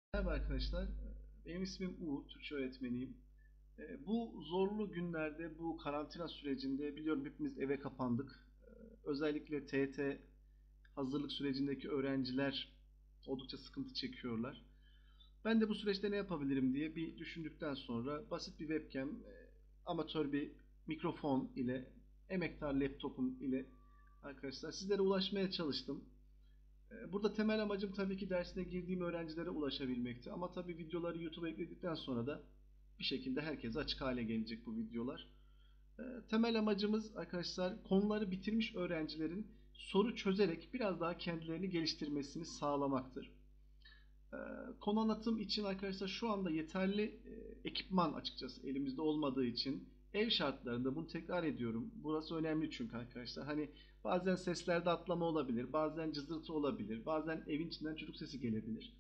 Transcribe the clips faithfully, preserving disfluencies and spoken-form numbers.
Merhaba arkadaşlar, benim ismim Uğur, Türkçe öğretmeniyim. E, Bu zorlu günlerde, bu karantina sürecinde biliyorum hepimiz eve kapandık. E, Özellikle T Y T hazırlık sürecindeki öğrenciler oldukça sıkıntı çekiyorlar. Ben de bu süreçte ne yapabilirim diye bir düşündükten sonra basit bir webcam, e, amatör bir mikrofon ile, emektar laptopum ile arkadaşlar sizlere ulaşmaya çalıştım. Ee, Burada temel amacım tabii ki dersine girdiğim öğrencilere ulaşabilmekti. Ama tabii videoları YouTube'a ekledikten sonra da bir şekilde herkese açık hale gelecek bu videolar. Ee, Temel amacımız arkadaşlar konuları bitirmiş öğrencilerin soru çözerek biraz daha kendilerini geliştirmesini sağlamaktır. Ee, Konu anlatım için arkadaşlar şu anda yeterli e, ekipman açıkçası elimizde olmadığı için ev şartlarında bunu tekrar ediyorum. Burası önemli çünkü arkadaşlar. Hani bazen seslerde atlama olabilir, bazen cızırtı olabilir, bazen evin içinden çocuk sesi gelebilir.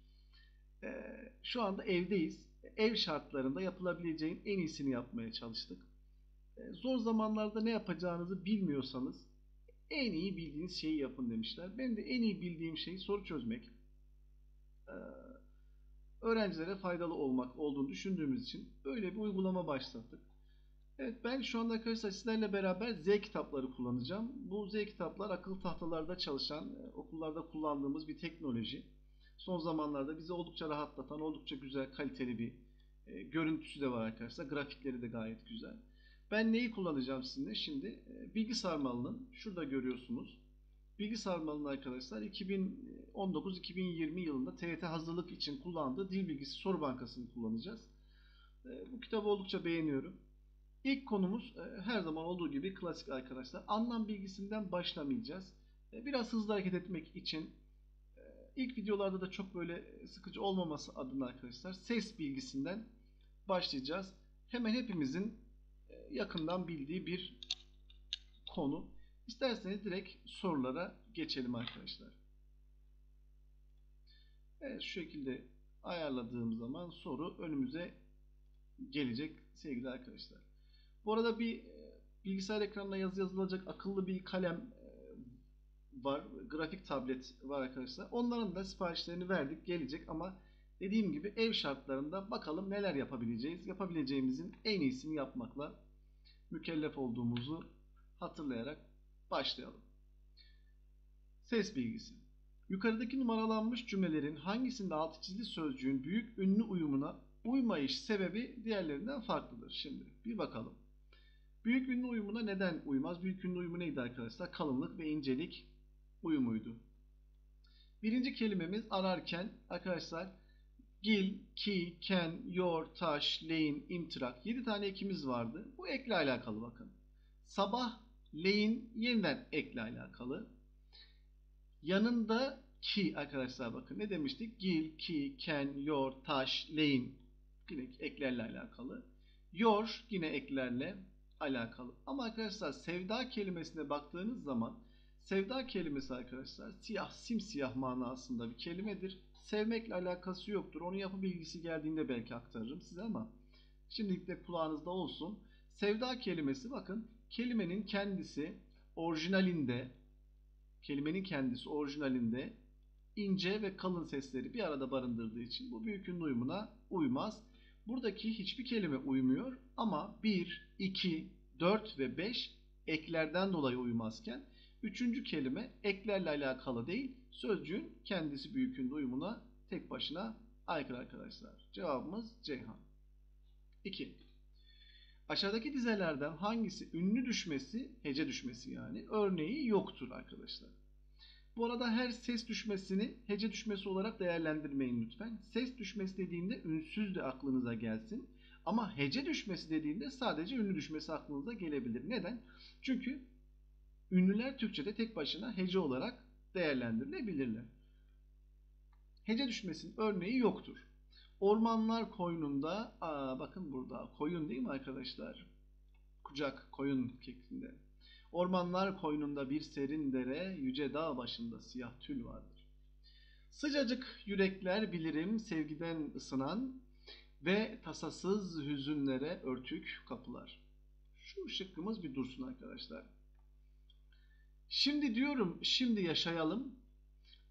Ee, Şu anda evdeyiz. Ev şartlarında yapılabileceğin en iyisini yapmaya çalıştık. Ee, zor zamanlarda ne yapacağınızı bilmiyorsanız en iyi bildiğiniz şeyi yapın demişler. Ben de en iyi bildiğim şey soru çözmek. Ee, Öğrencilere faydalı olmak olduğunu düşündüğümüz için böyle bir uygulama başlattık. Evet, ben şu anda arkadaşlar sizlerle beraber Z kitapları kullanacağım. Bu Z kitaplar akıllı tahtalarda çalışan, e, okullarda kullandığımız bir teknoloji. Son zamanlarda bizi oldukça rahatlatan, oldukça güzel, kaliteli bir e, görüntüsü de var arkadaşlar. Grafikleri de gayet güzel. Ben neyi kullanacağım sizinle? Şimdi e, bilgi sarmalının, şurada görüyorsunuz. Bilgi sarmalının arkadaşlar iki bin on dokuz iki bin yirmi yılında T Y T hazırlık için kullandığı dil bilgisi soru bankasını kullanacağız. E, bu kitabı oldukça beğeniyorum. İlk konumuz e, her zaman olduğu gibi klasik arkadaşlar. Anlam bilgisinden başlamayacağız. E, biraz hızlı hareket etmek için e, ilk videolarda da çok böyle sıkıcı olmaması adına arkadaşlar ses bilgisinden başlayacağız. Hemen hepimizin e, yakından bildiği bir konu. İsterseniz direkt sorulara geçelim arkadaşlar. Evet, şu şekilde ayarladığım zaman soru önümüze gelecek sevgili arkadaşlar. Bu arada bir e, bilgisayar ekranına yazı yazılacak akıllı bir kalem e, var. Grafik tablet var arkadaşlar. Onların da siparişlerini verdik. Gelecek ama dediğim gibi ev şartlarında bakalım neler yapabileceğiz. Yapabileceğimizin en iyisini yapmakla mükellef olduğumuzu hatırlayarak başlayalım. Ses bilgisi. Yukarıdaki numaralanmış cümlelerin hangisinde altı çizili sözcüğün büyük ünlü uyumuna uymayış sebebi diğerlerinden farklıdır? Şimdi bir bakalım. Büyük ünlü uyumuna neden uymaz? Büyük ünlü uyumu neydi arkadaşlar? Kalınlık ve incelik uyumuydu. Birinci kelimemiz ararken arkadaşlar gil, ki, ken, yor, taş, leyin, imtirak. yedi tane ekimiz vardı. Bu ekle alakalı bakın. Sabah, leyin yeniden ekle alakalı. Yanında ki arkadaşlar bakın ne demiştik? Gil, ki, ken, yor, taş, leyin yine eklerle alakalı. Yor yine eklerle alakalı. Ama arkadaşlar sevda kelimesine baktığınız zaman sevda kelimesi arkadaşlar siyah, simsiyah manasında bir kelimedir. Sevmekle alakası yoktur. Onun yapı bilgisi geldiğinde belki aktarırım size ama şimdilik de kulağınızda olsun. Sevda kelimesi bakın kelimenin kendisi orijinalinde kelimenin kendisi orijinalinde ince ve kalın sesleri bir arada barındırdığı için bu büyük ünlü uyumuna uymaz. Buradaki hiçbir kelime uymuyor ama bir, iki, dört ve beş eklerden dolayı uymazken üçüncü kelime eklerle alakalı değil, sözcüğün kendisi büyük ünlü uyumuna tek başına aykırı arkadaşlar. Cevabımız Ceyhan. iki. Aşağıdaki dizelerden hangisi ünlü düşmesi, hece düşmesi yani örneği yoktur arkadaşlar. Bu arada her ses düşmesini hece düşmesi olarak değerlendirmeyin lütfen. Ses düşmesi dediğinde ünsüz de aklınıza gelsin. Ama hece düşmesi dediğinde sadece ünlü düşmesi aklınıza gelebilir. Neden? Çünkü ünlüler Türkçe'de tek başına hece olarak değerlendirilebilirler. Hece düşmesinin örneği yoktur. Ormanlar koynunda, aa, bakın burada koyun değil mi arkadaşlar? Kucak, koyun şeklinde. Ormanlar koynunda bir serin dere, yüce dağ başında siyah tül vardır. Sıcacık yürekler bilirim sevgiden ısınan ve tasasız hüzünlere örtük kapılar. Şu şıkkımız bir dursun arkadaşlar. Şimdi diyorum, şimdi yaşayalım.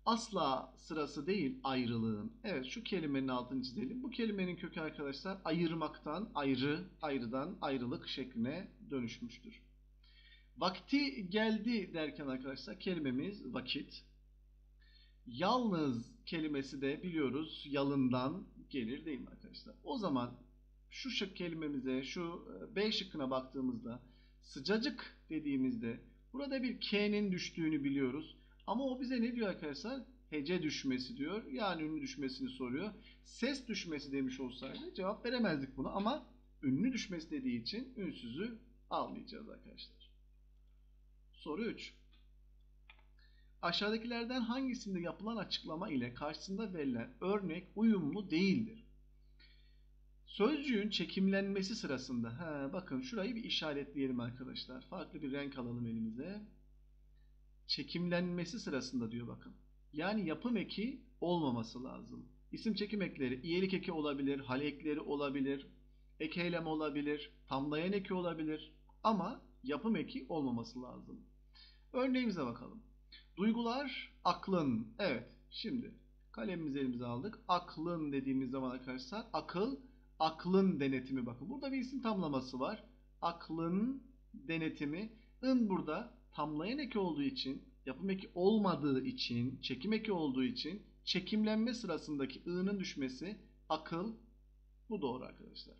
asla sırası değil ayrılığın. Evet, şu kelimenin altını çizelim. Bu kelimenin kökü arkadaşlar ayırmaktan, ayrı, ayrıdan ayrılık şekline dönüşmüştür. Vakti geldi derken arkadaşlar kelimemiz vakit. Yalnız kelimesi de biliyoruz yalından gelir değil mi arkadaşlar? O zaman şu şık kelimemize, şu B şıkkına baktığımızda sıcacık dediğimizde burada bir K'nin düştüğünü biliyoruz. Ama o bize ne diyor arkadaşlar? Hece düşmesi diyor. Yani ünlü düşmesini soruyor. Ses düşmesi demiş olsaydı cevap veremezdik buna ama ünlü düşmesi dediği için ünsüzü almayacağız arkadaşlar. Soru üç. Aşağıdakilerden hangisinde yapılan açıklama ile karşısında verilen örnek uyumlu değildir? Sözcüğün çekimlenmesi sırasında, he, bakın şurayı bir işaretleyelim arkadaşlar. Farklı bir renk alalım elimize. Çekimlenmesi sırasında diyor bakın. Yani yapım eki olmaması lazım. İsim çekim ekleri, iyelik eki olabilir, hal ekleri olabilir, ek eylem olabilir, tamlayan eki olabilir ama yapım eki olmaması lazım. Örneğimize bakalım. Duygular aklın. Evet. Şimdi kalemimizi elimize aldık. Aklın dediğimiz zaman arkadaşlar akıl, aklın denetimi bakın. Burada bir isim tamlaması var. Aklın denetimi. In burada tamlayan eki olduğu için, yapım eki olmadığı için, çekim eki olduğu için çekimlenme sırasındaki i'nin düşmesi akıl. Bu doğru arkadaşlar.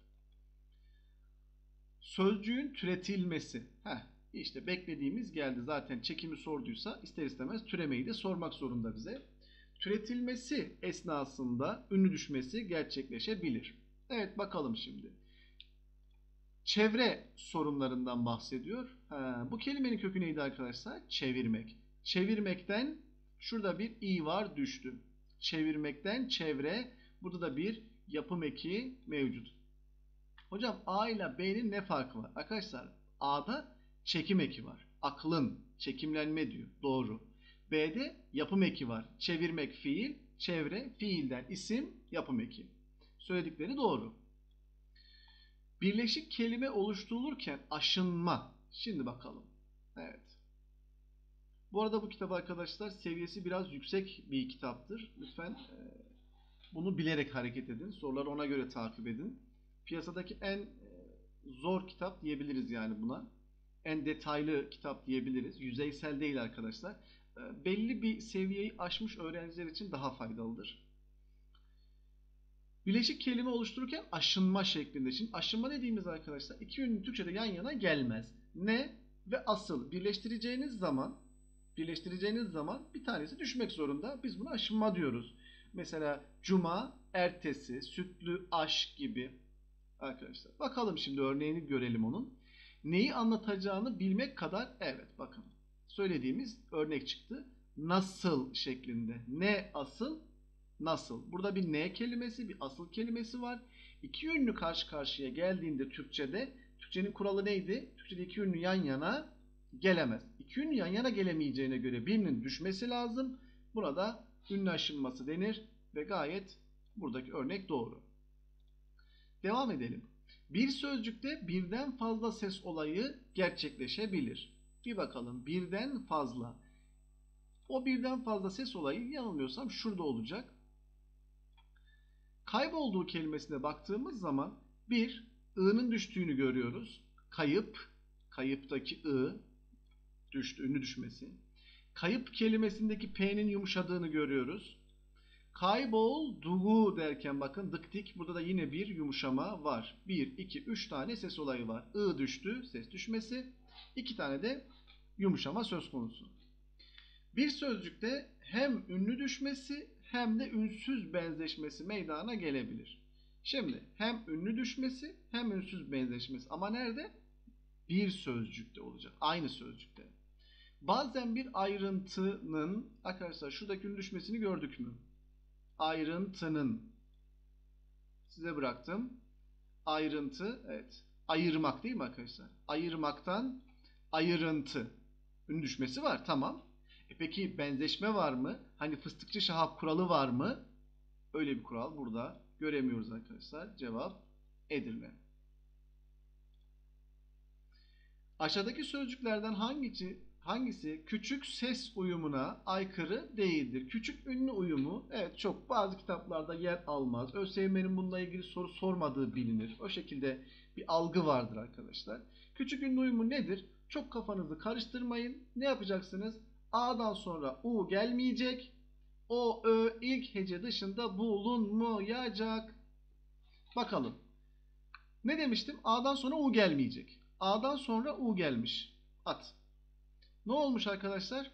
Sözcüğün türetilmesi. Heh. İşte beklediğimiz geldi. Zaten çekimi sorduysa ister istemez türemeyi de sormak zorunda bize. Türetilmesi esnasında ünlü düşmesi gerçekleşebilir. Evet bakalım şimdi. Çevre sorunlarından bahsediyor. Ha, bu kelimenin kökü neydi arkadaşlar? Çevirmek. Çevirmekten şurada bir i var düştü. Çevirmekten çevre. Burada da bir yapım eki mevcut. Hocam A ile B'nin ne farkı var? Arkadaşlar A'da çekim eki var. Aklın, çekimlenme diyor. Doğru. B'de yapım eki var. Çevirmek fiil, çevre fiilden isim, yapım eki. Söyledikleri doğru. Birleşik kelime oluşturulurken aşınma. Şimdi bakalım. Evet. Bu arada bu kitap arkadaşlar seviyesi biraz yüksek bir kitaptır. Lütfen e, bunu bilerek hareket edin. Soruları ona göre takip edin. Piyasadaki en e, zor kitap diyebiliriz yani buna. En detaylı kitap diyebiliriz. Yüzeysel değil arkadaşlar. E, belli bir seviyeyi aşmış öğrenciler için daha faydalıdır. Bileşik kelime oluştururken aşınma şeklinde. Şimdi aşınma dediğimiz arkadaşlar iki ünlü Türkçe'de yan yana gelmez. Ne ve asıl birleştireceğiniz zaman birleştireceğiniz zaman bir tanesi düşmek zorunda. Biz buna aşınma diyoruz. Mesela cuma, ertesi, sütlü, aş gibi arkadaşlar. Bakalım şimdi örneğini görelim onun. Neyi anlatacağını bilmek kadar evet bakın. Söylediğimiz örnek çıktı. Nasıl şeklinde. Ne asıl? Nasıl? Burada bir ne kelimesi, bir asıl kelimesi var. İki ünlü karşı karşıya geldiğinde Türkçe'de, Türkçenin kuralı neydi? Türkçe'de iki ünlü yan yana gelemez. İki ünlü yan yana gelemeyeceğine göre birinin düşmesi lazım. Burada ünlü aşınması denir ve gayet buradaki örnek doğru. Devam edelim. Bir sözcükte birden fazla ses olayı gerçekleşebilir. Bir bakalım birden fazla. O birden fazla ses olayı yanılmıyorsam şurada olacak. Kaybolduğu kelimesine baktığımız zaman bir, ı'nın düştüğünü görüyoruz. Kayıp, kayıptaki ı düştü, ünlü düşmesi. Kayıp kelimesindeki p'nin yumuşadığını görüyoruz. Kaybolduğu derken bakın dıktik burada da yine bir yumuşama var. bir, iki, üç tane ses olayı var. I düştü, ses düşmesi. iki tane de yumuşama söz konusu. Bir sözcükte hem ünlü düşmesi hem de ünsüz benzeşmesi meydana gelebilir. Şimdi hem ünlü düşmesi hem ünsüz benzeşmesi ama nerede? Bir sözcükte olacak. Aynı sözcükte. Bazen bir ayrıntının arkadaşlar şuradaki ünlü düşmesini gördük mü? Ayrıntının size bıraktım. Ayrıntı evet. Ayırmak değil mi arkadaşlar? Ayırmaktan ayrıntı. Ünlü düşmesi var tamam. E peki benzeşme var mı? Hani fıstıkçı Şahap kuralı var mı? Öyle bir kural burada göremiyoruz arkadaşlar. Cevap Edirne. Aşağıdaki sözcüklerden hangisi hangisi küçük ses uyumuna aykırı değildir? Küçük ünlü uyumu, evet, çok bazı kitaplarda yer almaz. ÖSYM'nin bununla ilgili soru sormadığı bilinir. O şekilde bir algı vardır arkadaşlar. Küçük ünlü uyumu nedir? Çok kafanızı karıştırmayın. Ne yapacaksınız? A'dan sonra U gelmeyecek. O, Ö ilk hece dışında bulunmayacak. Bakalım. Ne demiştim? A'dan sonra U gelmeyecek. A'dan sonra U gelmiş. At. Ne olmuş arkadaşlar?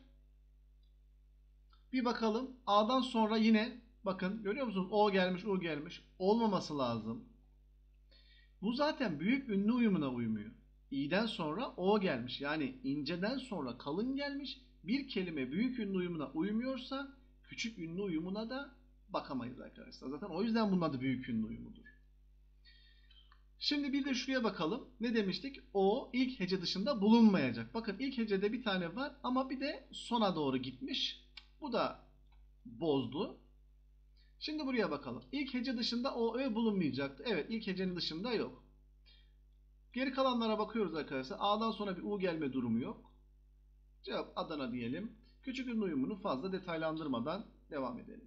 Bir bakalım. A'dan sonra yine bakın görüyor musunuz? O gelmiş, U gelmiş. Olmaması lazım. Bu zaten büyük ünlü uyumuna uymuyor. İ'den sonra O gelmiş. Yani inceden sonra kalın gelmiş. Bir kelime büyük ünlü uyumuna uymuyorsa küçük ünlü uyumuna da bakamayız arkadaşlar. Zaten o yüzden bunun adı büyük ünlü uyumudur. Şimdi bir de şuraya bakalım. Ne demiştik? O ilk hece dışında bulunmayacak. Bakın ilk hecede bir tane var ama bir de sona doğru gitmiş. Bu da bozdu. Şimdi buraya bakalım. İlk hece dışında o, ö bulunmayacaktı. Evet, ilk hecenin dışında yok. Geri kalanlara bakıyoruz arkadaşlar. A'dan sonra bir U gelme durumu yok. Cevap Adana diyelim. Küçük ünlü uyumunu fazla detaylandırmadan devam edelim.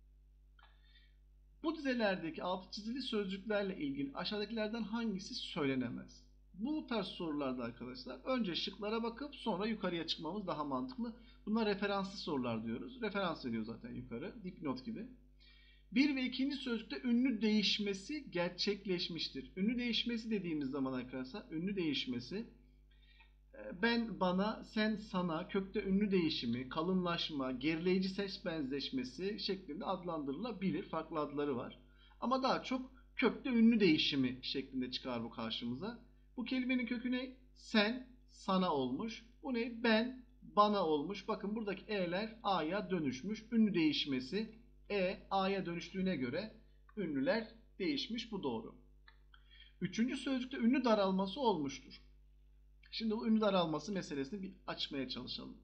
Bu dizelerdeki altı çizili sözcüklerle ilgili aşağıdakilerden hangisi söylenemez? Bu tarz sorularda arkadaşlar önce şıklara bakıp sonra yukarıya çıkmamız daha mantıklı. Buna referanslı sorular diyoruz. Referans veriyor zaten yukarı. Dipnot gibi. Bir ve ikinci sözcükte ünlü değişmesi gerçekleşmiştir. Ünlü değişmesi dediğimiz zaman arkadaşlar ünlü değişmesi ben bana, sen sana, kökte ünlü değişimi, kalınlaşma, gerileyici ses benzeşmesi şeklinde adlandırılabilir. Farklı adları var. Ama daha çok kökte ünlü değişimi şeklinde çıkar bu karşımıza. Bu kelimenin kökü ne? Sen, sana olmuş. Bu ne? Ben, bana olmuş. Bakın buradaki e'ler a'ya dönüşmüş. Ünlü değişmesi e, a'ya dönüştüğüne göre ünlüler değişmiş. Bu doğru. Üçüncü sözcükte ünlü daralması olmuştur. Şimdi bu ünlü daralması meselesini bir açmaya çalışalım.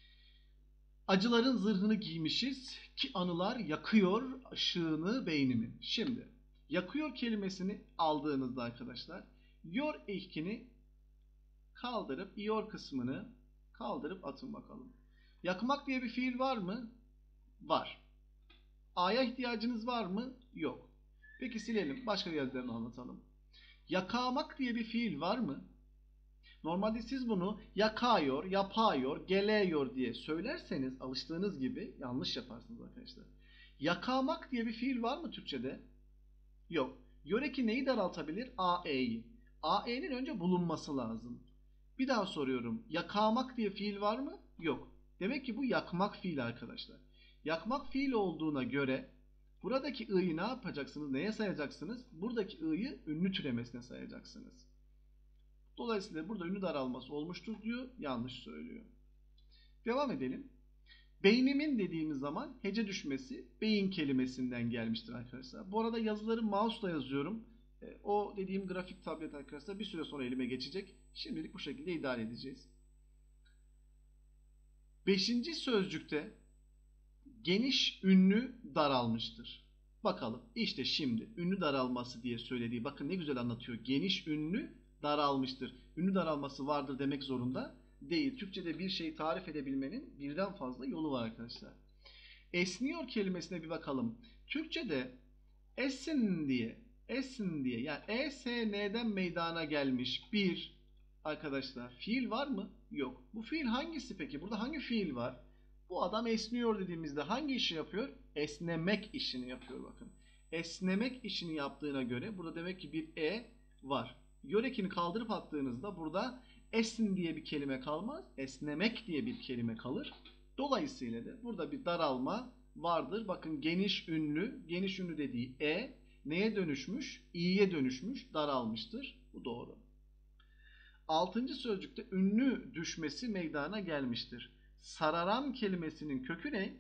Acıların zırhını giymişiz ki anılar yakıyor ışığını beynimin. Şimdi yakıyor kelimesini aldığınızda arkadaşlar yor ekini kaldırıp iyor kısmını kaldırıp atın bakalım. Yakmak diye bir fiil var mı? Var. A'ya ihtiyacınız var mı? Yok. Peki silelim. Başka yerlerini anlatalım. Yakamak diye bir fiil var mı? Normalde siz bunu yakıyor, yapıyor, geliyor diye söylerseniz alıştığınız gibi yanlış yaparsınız arkadaşlar. Yakamak diye bir fiil var mı Türkçe'de? Yok. Yöreki neyi daraltabilir? A, E'yi. A, E'nin önce bulunması lazım. Bir daha soruyorum. Yakamak diye fiil var mı? Yok. Demek ki bu yakmak fiili arkadaşlar. Yakmak fiil olduğuna göre buradaki i'yi ne yapacaksınız? Neye sayacaksınız? Buradaki i'yi ünlü türemesine sayacaksınız. Dolayısıyla burada ünlü daralması olmuştur diyor. Yanlış söylüyor. Devam edelim. Beynimin dediğimiz zaman hece düşmesi beyin kelimesinden gelmiştir arkadaşlar. Bu arada yazıları mouse'la yazıyorum. O dediğim grafik tablet arkadaşlar bir süre sonra elime geçecek. Şimdilik bu şekilde idare edeceğiz. Beşinci sözcükte geniş ünlü daralmıştır. Bakalım işte şimdi ünlü daralması diye söylediği bakın ne güzel anlatıyor. Geniş ünlü daralmıştır. Ünlü daralması vardır demek zorunda değil. Türkçe'de bir şeyi tarif edebilmenin birden fazla yolu var arkadaşlar. Esniyor kelimesine bir bakalım. Türkçe'de esin diye, esin diye yani E S N'den meydana gelmiş bir arkadaşlar fiil var mı? Yok. Bu fiil hangisi peki? Burada hangi fiil var? Bu adam esniyor dediğimizde hangi işi yapıyor? Esnemek işini yapıyor bakın. Esnemek işini yaptığına göre burada demek ki bir E var. Yörekini kaldırıp attığınızda burada esin diye bir kelime kalmaz. Esnemek diye bir kelime kalır. Dolayısıyla da burada bir daralma vardır. Bakın geniş ünlü, geniş ünlü dediği E neye dönüşmüş? İ'ye dönüşmüş, daralmıştır. Bu doğru. Altıncı sözcükte ünlü düşmesi meydana gelmiştir. Sararan kelimesinin kökü ne?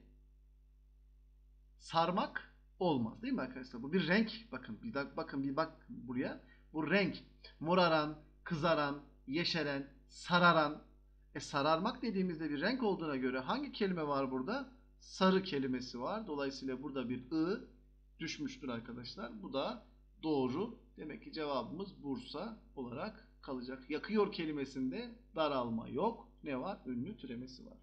Sarmak olmaz değil mi arkadaşlar? Bu bir renk. Bakın bir bakın bir bak buraya. Bu renk. Moraran, kızaran, yeşeren, sararan. E sararmak dediğimizde bir renk olduğuna göre hangi kelime var burada? Sarı kelimesi var. Dolayısıyla burada bir ı düşmüştür arkadaşlar. Bu da Doğru. Demek ki cevabımız Bursa olarak kalacak. Yakıyor kelimesinde daralma yok. Ne var? Ünlü türemesi var.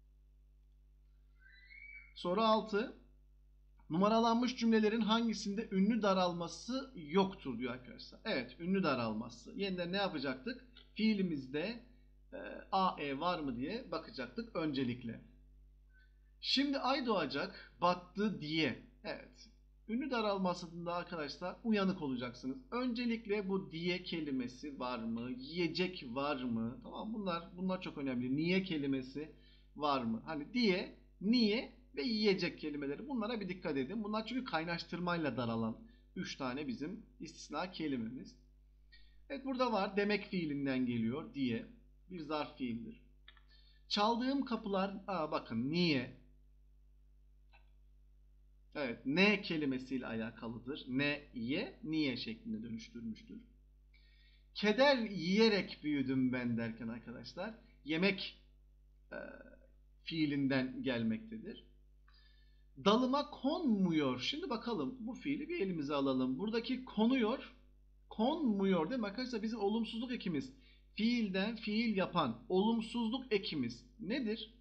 Soru altı. Numaralanmış cümlelerin hangisinde ünlü daralması yoktur diyor arkadaşlar. Evet, ünlü daralması. Yeniden ne yapacaktık? Fiilimizde e, a, e var mı diye bakacaktık öncelikle. Şimdi ay doğacak, battı diye. Evet. Ünlü daralmasında arkadaşlar uyanık olacaksınız. Öncelikle bu diye kelimesi var mı? Yiyecek var mı? Tamam, bunlar bunlar çok önemli. Niye kelimesi var mı? Hani diye, niye ve yiyecek kelimeleri. Bunlara bir dikkat edin. Bunlar çünkü kaynaştırmayla daralan üç tane bizim istisna kelimemiz. Evet, burada var. Demek fiilinden geliyor diye. Bir zarf fiildir. Çaldığım kapılar, aa bakın niye? Evet, ne kelimesiyle alakalıdır. Ne, ye, niye şeklinde dönüştürmüştür. Keder yiyerek büyüdüm ben derken arkadaşlar, yemek e, fiilinden gelmektedir. Dalıma konmuyor. Şimdi bakalım, bu fiili bir elimize alalım. Buradaki konuyor, konmuyor değil mi arkadaşlar? Bizim olumsuzluk ekimiz. Fiilden fiil yapan olumsuzluk ekimiz nedir?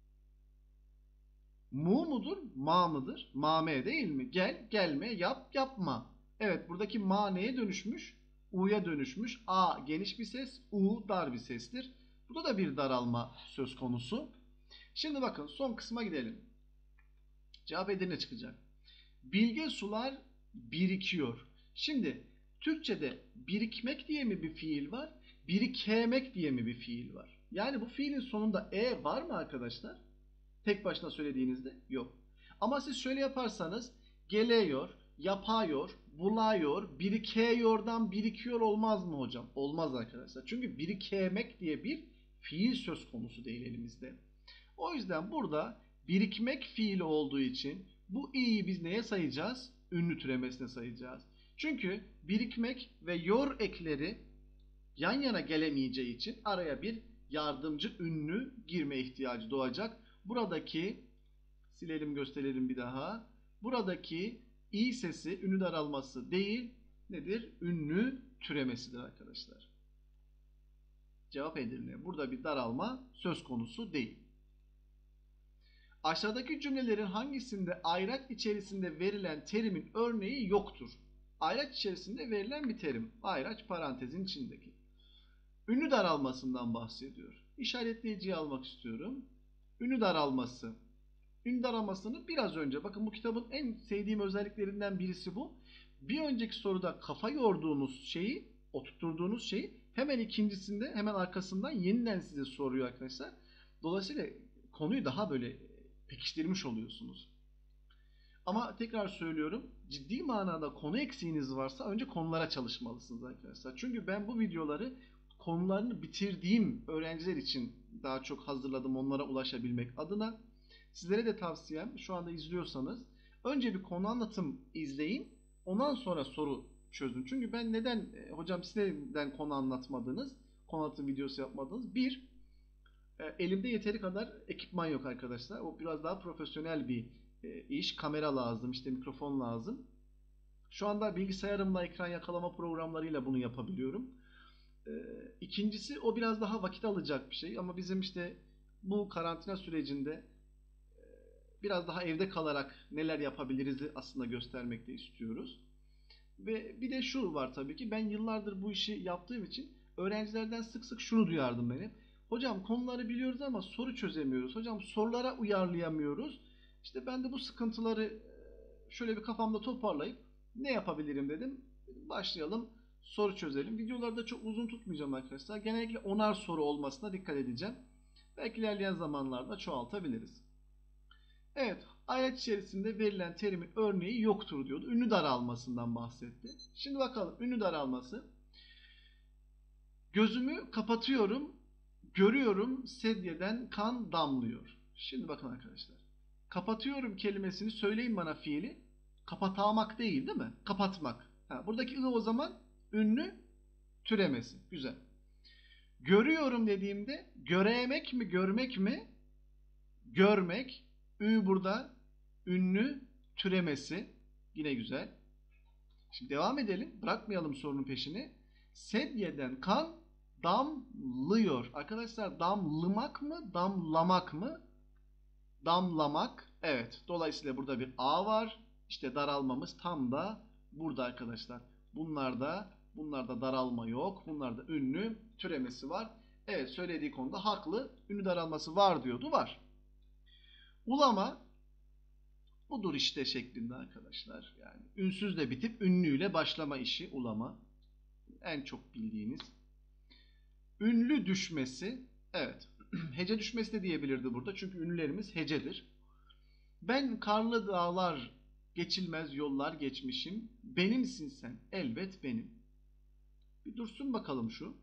Mu mudur? Ma mıdır? Mame değil mi? Gel, gelme, yap, yapma. Evet, buradaki ma neye dönüşmüş? U'ya dönüşmüş. A geniş bir ses, U dar bir sestir. Burada da bir daralma söz konusu. Şimdi bakın, son kısma gidelim. Cevap Edirne çıkacak. Bilge sular birikiyor. Şimdi Türkçe'de birikmek diye mi bir fiil var? Birikemek diye mi bir fiil var? Yani bu fiilin sonunda e var mı arkadaşlar? Tek başına söylediğinizde yok. Ama siz şöyle yaparsanız geliyor, yapıyor, buluyor, birikiyordan birikiyor olmaz mı hocam? Olmaz arkadaşlar. Çünkü birikemek diye bir fiil söz konusu değil elimizde. O yüzden burada birikmek fiili olduğu için bu i'yi biz neye sayacağız? Ünlü türemesine sayacağız. Çünkü birikmek ve yor ekleri yan yana gelemeyeceği için araya bir yardımcı ünlü girme ihtiyacı doğacak. Buradaki, silelim gösterelim bir daha. Buradaki i sesi ünlü daralması değil, nedir? Ünlü türemesidir arkadaşlar. Cevap Edirne. Burada bir daralma söz konusu değil. Aşağıdaki cümlelerin hangisinde ayraç içerisinde verilen terimin örneği yoktur? Ayraç içerisinde verilen bir terim. Ayraç parantezin içindeki. Ünlü daralmasından bahsediyor. İşaretleyiciyi almak istiyorum. Ünlü daralması. Ünlü daralmasını biraz önce, bakın bu kitabın en sevdiğim özelliklerinden birisi bu. Bir önceki soruda kafa yorduğunuz şeyi, oturtturduğunuz şeyi hemen ikincisinde, hemen arkasından yeniden size soruyor arkadaşlar. Dolayısıyla konuyu daha böyle pekiştirmiş oluyorsunuz. Ama tekrar söylüyorum, ciddi manada konu eksiğiniz varsa önce konulara çalışmalısınız arkadaşlar. Çünkü ben bu videoları konularını bitirdiğim öğrenciler için daha çok hazırladım, onlara ulaşabilmek adına. Sizlere de tavsiyem, şu anda izliyorsanız önce bir konu anlatım izleyin, ondan sonra soru çözün. Çünkü ben neden, hocam siz neden konu anlatmadınız, konu anlatım videosu yapmadınız? Bir, elimde yeteri kadar ekipman yok arkadaşlar. O biraz daha profesyonel bir iş. Kamera lazım, işte mikrofon lazım. Şu anda bilgisayarımla ekran yakalama programlarıyla bunu yapabiliyorum. İkincisi, o biraz daha vakit alacak bir şey. Ama bizim işte bu karantina sürecinde biraz daha evde kalarak neler yapabiliriz aslında göstermek de istiyoruz. Ve bir de şu var tabii ki, ben yıllardır bu işi yaptığım için öğrencilerden sık sık şunu duyardım benim. Hocam konuları biliyoruz ama soru çözemiyoruz. Hocam sorulara uyarlayamıyoruz. İşte ben de bu sıkıntıları şöyle bir kafamda toparlayıp ne yapabilirim dedim. Başlayalım, soru çözelim. Videoları da çok uzun tutmayacağım arkadaşlar. Genellikle onar soru olmasına dikkat edeceğim. Belki ilerleyen zamanlarda çoğaltabiliriz. Evet, ayet içerisinde verilen terimin örneği yoktur diyordu. Ünlü daralmasından bahsetti. Şimdi bakalım ünlü daralması. Gözümü kapatıyorum, görüyorum sedyeden kan damlıyor. Şimdi bakın arkadaşlar. Kapatıyorum kelimesini söyleyin bana fiili. Kapatamak değil, değil mi? Kapatmak. Ha, buradaki ı o zaman ünlü türemesi. Güzel. Görüyorum dediğimde göremek mi, görmek mi? Görmek. Ü burada ünlü türemesi. Yine güzel. Şimdi devam edelim. Bırakmayalım sorunun peşini. Sedyeden kan damlıyor. Arkadaşlar damlamak mı? Damlamak mı? Damlamak. Evet. Dolayısıyla burada bir A var. İşte daralmamız tam da burada arkadaşlar. Bunlarda, bunlarda daralma yok. Bunlarda ünlü türemesi var. Evet, söylediği konuda haklı. Ünlü daralması var diyordu. Var. Ulama budur işte şeklinde arkadaşlar. Yani ünsüzle bitip ünlüyle başlama işi ulama. En çok bildiğiniz. Ünlü düşmesi. Evet. Hece düşmesi de diyebilirdi burada. Çünkü ünlülerimiz hecedir. Ben karlı dağlar, geçilmez yollar geçmişim. Benimsin sen, elbet benim. Bir dursun bakalım şu.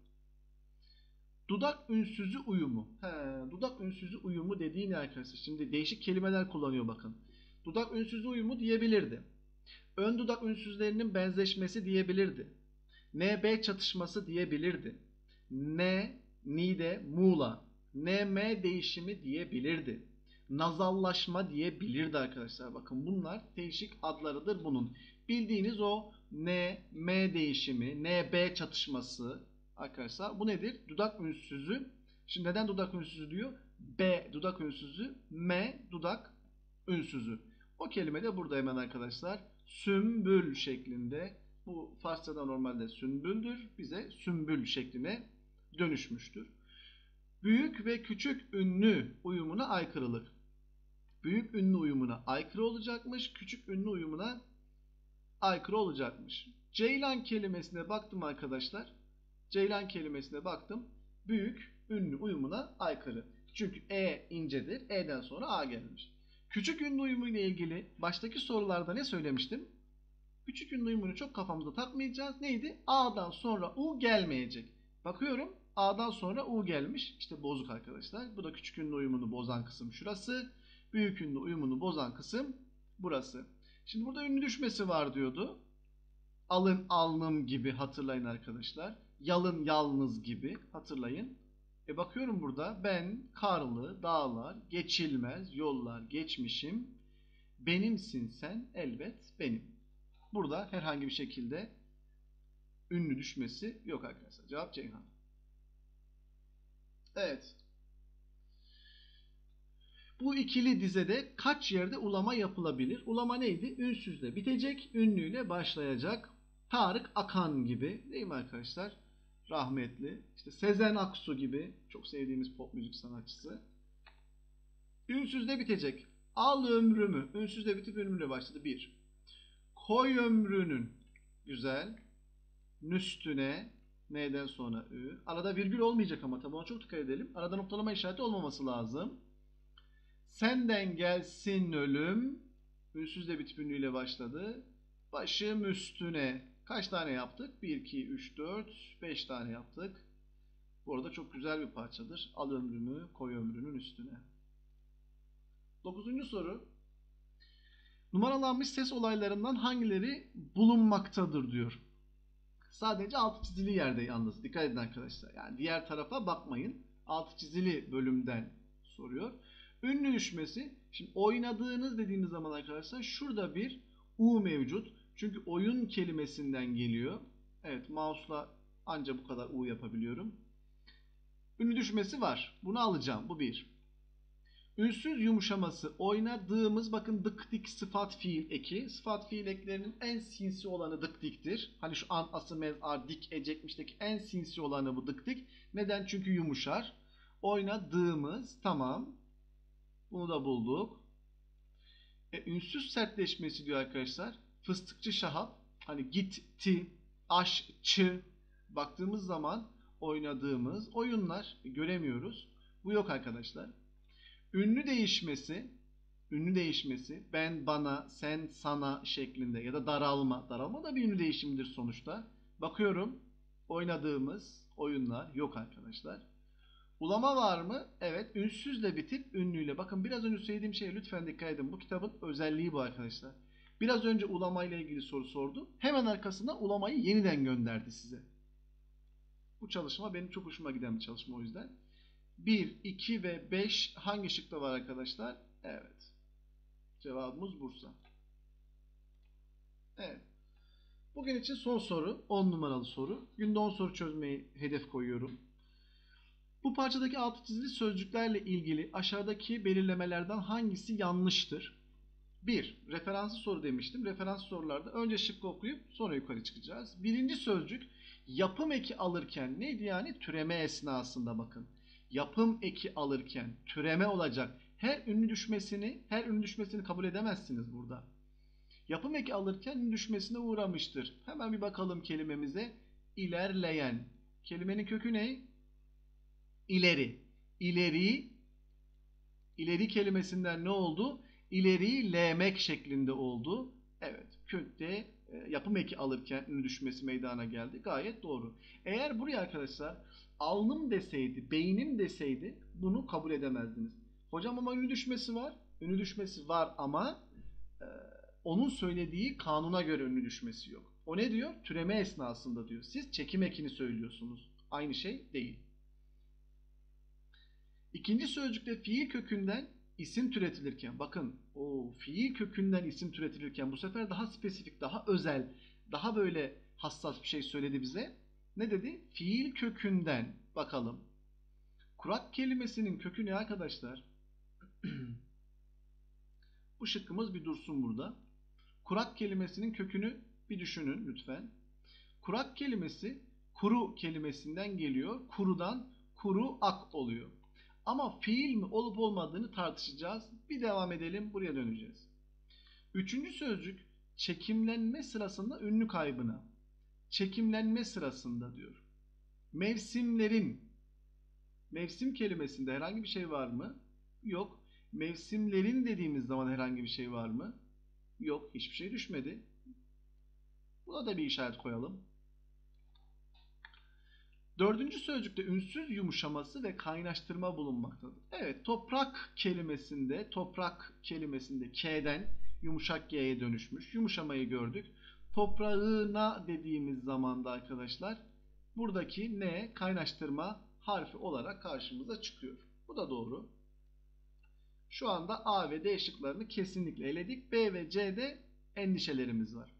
Dudak ünsüzü uyumu. He, dudak ünsüzü uyumu dediği ne arkadaşlar? Şimdi değişik kelimeler kullanıyor bakın. Dudak ünsüzü uyumu diyebilirdi. Ön dudak ünsüzlerinin benzeşmesi diyebilirdi. N B çatışması diyebilirdi. N, Nide, Muğla. N M değişimi diyebilirdi. Nazallaşma diyebilirdi arkadaşlar. Bakın bunlar değişik adlarıdır bunun. Bildiğiniz o N, M değişimi, N B çatışması arkadaşlar. Bu nedir? Dudak ünsüzü. Şimdi neden dudak ünsüzü diyor? B dudak ünsüzü, M dudak ünsüzü. O kelime de burada hemen arkadaşlar. Sümbül şeklinde. Bu Farsçada normalde sümbüldür. Bize sümbül şekline dönüşmüştür. Büyük ve küçük ünlü uyumuna aykırılık. Büyük ünlü uyumuna aykırı olacakmış. Küçük ünlü uyumuna aykırı olacakmış. Ceylan kelimesine baktım arkadaşlar. Ceylan kelimesine baktım. Büyük ünlü uyumuna aykırı. Çünkü E incedir. E'den sonra A gelmiş. Küçük ünlü uyumu ile ilgili baştaki sorularda ne söylemiştim? Küçük ünlü uyumunu çok kafamıza takmayacağız. Neydi? A'dan sonra U gelmeyecek. Bakıyorum A'dan sonra U gelmiş. İşte bozuk arkadaşlar. Bu da küçük ünlü uyumunu bozan kısım şurası. Büyük ünlü uyumunu bozan kısım burası. Şimdi burada ünlü düşmesi var diyordu. Alın alnım gibi hatırlayın arkadaşlar. Yalın yalnız gibi hatırlayın. E bakıyorum burada ben karlı dağlar, geçilmez yollar geçmişim. Benimsin sen elbet benim. Burada herhangi bir şekilde ünlü düşmesi yok arkadaşlar. Cevap Ceyhan. Evet. Bu ikili dizede kaç yerde ulama yapılabilir? Ulama neydi? Ünsüzle bitecek, ünlüyle başlayacak. Tarık Akan gibi değil mi arkadaşlar? Rahmetli. İşte Sezen Aksu gibi çok sevdiğimiz pop müzik sanatçısı. Ünsüzle bitecek. Al ömrümü. Ünsüzle bitip ünlüyle başladı. Bir. Koy ömrünün. Güzel. Üstüne N'den sonra Ü. Arada virgül olmayacak ama tabi ona çok dikkat edelim. Arada noktalama işareti olmaması lazım. Senden gelsin ölüm. Ünsüzle bitip ünlüyle başladı. Başım üstüne. Kaç tane yaptık? bir, iki, üç, dört, beş tane yaptık. Bu arada çok güzel bir parçadır. Al ömrümü, koy ömrünün üstüne. Dokuzuncu soru. Numaralanmış ses olaylarından hangileri bulunmaktadır diyor. Sadece altı çizili yerde yalnız. Dikkat edin arkadaşlar. Yani diğer tarafa bakmayın. Altı çizili bölümden soruyor. Ünlü düşmesi. Şimdi oynadığınız dediğimiz zaman arkadaşlar şurada bir U mevcut. Çünkü oyun kelimesinden geliyor. Evet, mouse'la anca bu kadar U yapabiliyorum. Ünlü düşmesi var. Bunu alacağım. Bu bir. Ünsüz yumuşaması. Oynadığımız bakın dık dik sıfat fiil eki. Sıfat fiil eklerinin en sinsi olanı dık diktir. Hani şu an, ası, mez, ar, dik, ecekmişteki en sinsi olanı bu dık dik. Neden? Çünkü yumuşar. Oynadığımız. Tamam. Bunu da bulduk. E, ünsüz sertleşmesi diyor arkadaşlar. Fıstıkçı Şahap. Hani gitti, aşçı. Baktığımız zaman oynadığımız oyunlar göremiyoruz. Bu yok arkadaşlar. Ünlü değişmesi, ünlü değişmesi ben, bana, sen, sana şeklinde ya da daralma. Daralma da bir ünlü değişimidir sonuçta. Bakıyorum oynadığımız oyunlar yok arkadaşlar. Ulama var mı? Evet. Ünsüzle bitip ünlüyle. Bakın biraz önce söylediğim şeye lütfen dikkat edin. Bu kitabın özelliği bu arkadaşlar. Biraz önce ulama ile ilgili soru sordu. Hemen arkasında ulamayı yeniden gönderdi size. Bu çalışma benim çok hoşuma giden bir çalışma o yüzden. bir, iki ve beş hangi şıkta var arkadaşlar? Evet. Cevabımız Bursa. Evet. Bugün için son soru, on numaralı soru. Günde on soru çözmeyi hedef koyuyorum. Bu parçadaki altı çizili sözcüklerle ilgili aşağıdaki belirlemelerden hangisi yanlıştır? bir. Referanslı soru demiştim. Referanslı sorularda önce şıkkı okuyup sonra yukarı çıkacağız. Birinci sözcük yapım eki alırken neydi yani? Türeme esnasında bakın. Yapım eki alırken türeme olacak. Her ünlü düşmesini, her ünlü düşmesini kabul edemezsiniz burada. Yapım eki alırken ünlü düşmesine uğramıştır. Hemen bir bakalım kelimemize. İlerleyen. Kelimenin kökü ne? İleri. İleri. İleri kelimesinden ne oldu? İlerilemek şeklinde oldu. Evet, kökte e, yapım eki alırken ünlü düşmesi meydana geldi. Gayet doğru. Eğer buraya arkadaşlar alnım deseydi, beynim deseydi bunu kabul edemezdiniz. Hocam ama ünlü düşmesi var. Ünlü düşmesi var ama e, onun söylediği kanuna göre ünlü düşmesi yok. O ne diyor? Türeme esnasında diyor. Siz çekim ekini söylüyorsunuz. Aynı şey değil. İkinci sözcükte fiil kökünden isim türetilirken, bakın o fiil kökünden isim türetilirken bu sefer daha spesifik, daha özel, daha böyle hassas bir şey söyledi bize. Ne dedi? Fiil kökünden bakalım. Kurak kelimesinin kökü ne arkadaşlar? Bu şıkkımız bir dursun burada. Kurak kelimesinin kökünü bir düşünün lütfen. Kurak kelimesi kuru kelimesinden geliyor. Kurudan kuru ak oluyor. Ama fiil mi olup olmadığını tartışacağız. Bir devam edelim, buraya döneceğiz. Üçüncü sözcük çekimlenme sırasında ünlü kaybına. Çekimlenme sırasında diyor. Mevsimlerin. Mevsim kelimesinde herhangi bir şey var mı? Yok. Mevsimlerin dediğimiz zaman herhangi bir şey var mı? Yok. Hiçbir şey düşmedi. Buna da bir işaret koyalım. Dördüncü sözcükte ünsüz yumuşaması ve kaynaştırma bulunmaktadır. Evet, toprak kelimesinde, toprak kelimesinde K'den yumuşak G'ye dönüşmüş. Yumuşamayı gördük. Toprağına dediğimiz zamanda arkadaşlar buradaki N kaynaştırma harfi olarak karşımıza çıkıyor. Bu da doğru. Şu anda A ve D şıklarını kesinlikle eledik. B ve C'de endişelerimiz var.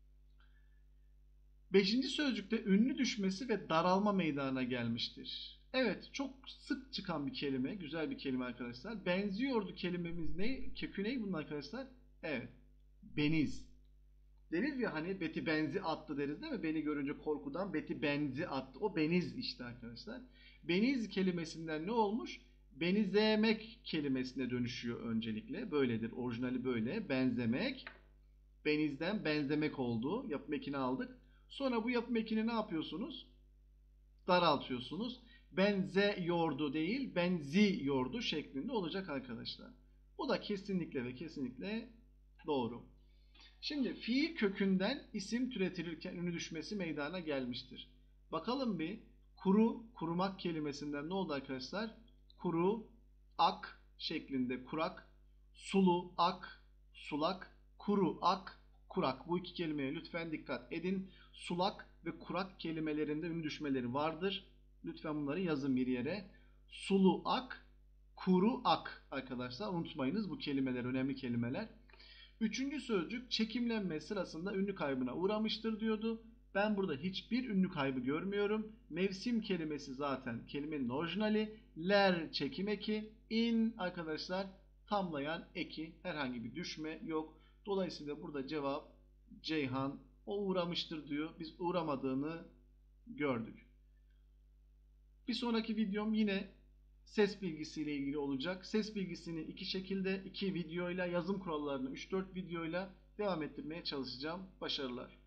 Beşinci sözcükte ünlü düşmesi ve daralma meydana gelmiştir. Evet, çok sık çıkan bir kelime, güzel bir kelime arkadaşlar. Benziyordu kelimemiz ne? Kökü ne bunun arkadaşlar? Evet, beniz. Deriz ya hani Beti benzi attı deriz değil mi? Beni görünce korkudan Beti benzi attı. O beniz işte arkadaşlar. Beniz kelimesinden ne olmuş? Benzemek kelimesine dönüşüyor öncelikle. Böyledir, orijinali böyle. Benzemek. Benizden benzemek oldu. Yapım ekini aldık. Sonra bu yapım ekini ne yapıyorsunuz? Daraltıyorsunuz. Benzeyordu değil, benziyordu şeklinde olacak arkadaşlar. Bu da kesinlikle ve kesinlikle doğru. Şimdi fiil kökünden isim türetilirken ünlü düşmesi meydana gelmiştir. Bakalım bir kuru, kurumak kelimesinden ne oldu arkadaşlar? Kuru, ak şeklinde kurak, sulu, ak, sulak, kuru, ak, kurak. Bu iki kelimeye lütfen dikkat edin. Sulak ve kurak kelimelerinde ünlü düşmeleri vardır. Lütfen bunları yazın bir yere. Sulu ak, kuru ak arkadaşlar. Unutmayınız, bu kelimeler önemli kelimeler. Üçüncü sözcük çekimlenme sırasında ünlü kaybına uğramıştır diyordu. Ben burada hiçbir ünlü kaybı görmüyorum. Mevsim kelimesi zaten kelimenin orijinali. Ler çekim eki. In arkadaşlar tamlayan eki. Herhangi bir düşme yok. Dolayısıyla burada cevap Ceyhan. O uğramıştır diyor. Biz uğramadığını gördük. Bir sonraki videom yine ses bilgisiyle ilgili olacak. Ses bilgisini iki şekilde, iki videoyla, yazım kurallarını üç dört videoyla devam ettirmeye çalışacağım. Başarılar.